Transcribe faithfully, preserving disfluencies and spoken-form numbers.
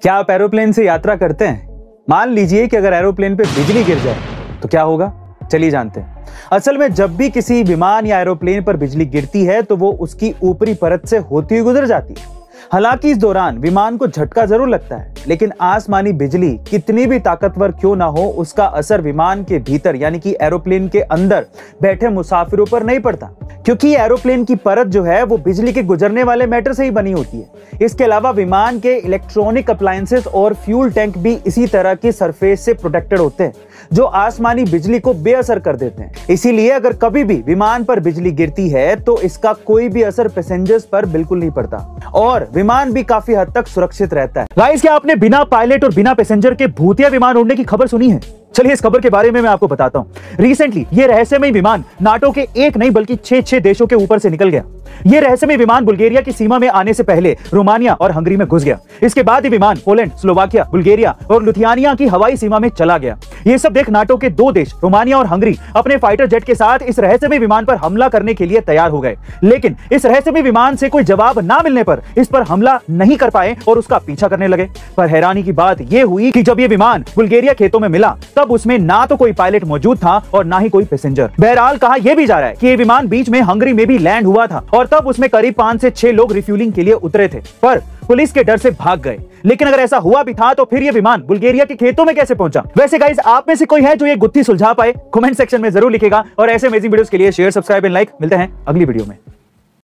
क्या आप एरोप्लेन से यात्रा करते हैं? मान लीजिए कि अगर एरोप्लेन पे बिजली गिर जाए तो क्या होगा, चलिए जानते हैं। असल में जब भी किसी विमान या एरोप्लेन पर बिजली गिरती है तो वो उसकी ऊपरी परत से होती हुई गुजर जाती है। हालांकि इस दौरान विमान को झटका जरूर लगता है, लेकिन आसमानी बिजली कितनी भी ताकतवर क्यों ना हो, उसका असर विमान के भीतर यानी कि एरोप्लेन के अंदर बैठे मुसाफिरों पर नहीं पड़ता, क्योंकि एरोप्लेन की परत जो है वो बिजली के गुजरने वाले मैटर से ही बनी होती है। इसके अलावा विमान के इलेक्ट्रॉनिक अप्लायंसेस और फ्यूल टैंक भी इसी तरह की सरफेस से प्रोटेक्टेड होते हैं, जो आसमानी बिजली को बेअसर कर देते हैं। इसीलिए अगर कभी भी विमान पर बिजली गिरती है तो इसका कोई भी असर पैसेंजर्स पर बिल्कुल नहीं पड़ता और विमान भी काफी हद तक सुरक्षित रहता है। गाइस, क्या आपने बिना पायलट और बिना पैसेंजर के भूतिया विमान उड़ने की खबर सुनी है? चलिए इस खबर के बारे में मैं आपको बताता हूं। रिसेंटली ये रहस्यमय विमान नाटो के एक नहीं बल्कि छह छह देशों के ऊपर से निकल गया। ये रहस्यमय विमान बुल्गारिया की सीमा में आने से पहले रोमानिया और हंगरी में घुस गया। इसके बाद ये विमान पोलैंड, स्लोवाकिया, बुल्गारिया और लिथुआनिया की हवाई सीमा में चला गया। ये सब देख नाटो के दो देश रोमानिया और हंगरी अपने फाइटर जेट के साथ इस रहस्यमय विमान पर हमला करने के लिए तैयार हो गए। लेकिन इस रहस्यमय विमान से कोई जवाब ना मिलने पर इस पर हमला नहीं कर पाए और उसका पीछा करने लगे। पर हैरानी की बात यह हुई कि जब ये विमान बुल्गारिया खेतों में मिला तब उसमें ना तो कोई पायलट मौजूद था और ना ही कोई पैसेंजर। बहरहाल कहा यह भी जा रहा है कि ये विमान बीच में हंगरी में भी लैंड हुआ था और तब उसमें करीब पांच से छह लोग रिफ्यूलिंग के लिए उतरे थे, पर पुलिस के डर से भाग गए। लेकिन अगर ऐसा हुआ भी था तो फिर ये विमान बुल्गारिया के खेतों में कैसे पहुंचा? वैसे गाइस, आप में से कोई है जो ये गुत्थी सुलझा पाए? कमेंट सेक्शन में जरूर लिखेगा और ऐसे अमेजिंग वीडियोस के लिए शेयर, सब्सक्राइब एंड लाइक। मिलते हैं अगली वीडियो में।